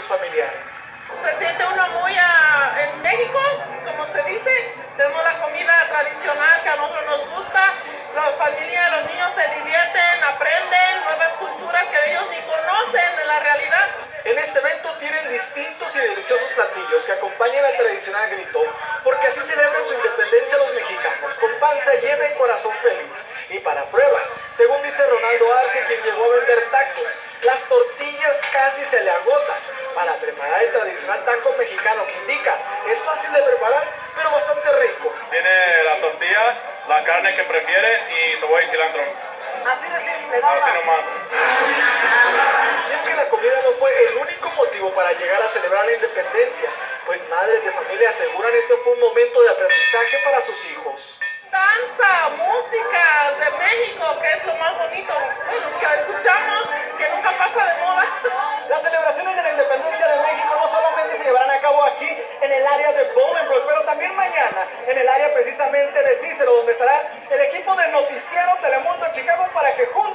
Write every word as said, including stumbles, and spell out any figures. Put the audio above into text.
sus familiares. Se siente uno muy uh, en México, como se dice, tenemos la comida tradicional que a nosotros nos gusta, la familia, los niños se divierten, aprenden nuevas culturas que ellos ni conocen en la realidad. En este evento tienen distintos y deliciosos platillos que acompañan al tradicional grito, porque así celebran su independencia los mexicanos, con panza llena y corazón feliz. Y para prueba, según dice Ronaldo Arce, quien llegó a vender tacos, las tortillas casi se le agotan. Para preparar el tradicional taco mexicano, que indica es fácil de preparar, pero bastante rico. Tiene la tortilla, la carne que prefieres y cebolla y cilantro. Así de simple, Así nomás. Y es que la comida no fue el único motivo para llegar a celebrar la independencia, pues madres de familia aseguran este fue un momento de aprendizaje para sus hijos. Danza, música de México, que es lo más bonito, bueno, que escuchamos, que nunca pasa de moda. Las celebraciones de la independencia de México no solamente se llevarán a cabo aquí en el área de Bolingbrook, pero también mañana en el área precisamente de Cícero, donde estará el equipo del noticiero Telemundo Chicago para que juntos